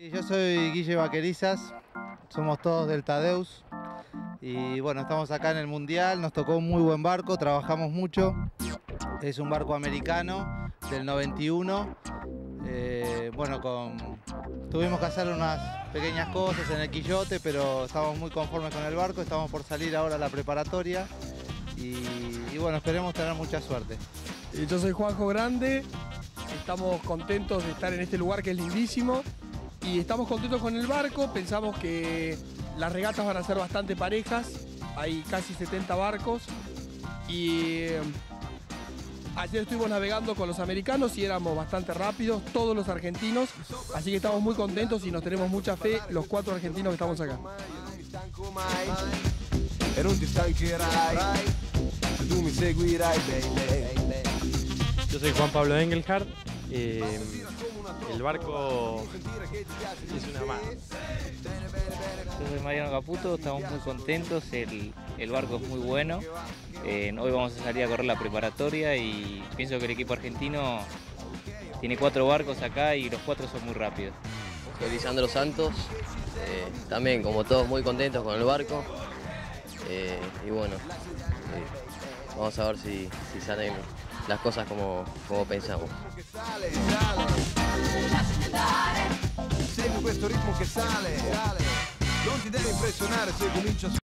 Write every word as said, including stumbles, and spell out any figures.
Yo soy Guille Vaquerizas, somos todos del Tadeus y bueno, estamos acá en el Mundial, nos tocó un muy buen barco, trabajamos mucho, es un barco americano del noventa y uno, eh, bueno, con, tuvimos que hacer unas pequeñas cosas en el quillote, pero estamos muy conformes con el barco, estamos por salir ahora a la preparatoria y, y bueno, esperemos tener mucha suerte. Yo soy Juanjo Grande, estamos contentos de estar en este lugar que es lindísimo. Y estamos contentos con el barco, pensamos que las regatas van a ser bastante parejas, hay casi setenta barcos y eh, ayer estuvimos navegando con los americanos y éramos bastante rápidos, todos los argentinos, así que estamos muy contentos y nos tenemos mucha fe los cuatro argentinos que estamos acá. Yo soy Juan Pablo Engelhardt. Eh, el barco es una mano. Yo soy Mariano Caputo, estamos muy contentos, el, el barco es muy bueno. Eh, hoy vamos a salir a correr la preparatoria y pienso que el equipo argentino tiene cuatro barcos acá y los cuatro son muy rápidos. Soy Lisandro Santos, eh, también como todos muy contentos con el barco. Eh, y bueno, eh, vamos a ver si, si salen las cosas como, como pensamos. Segui questo ritmo che sale, non ti deve impressionare se comincia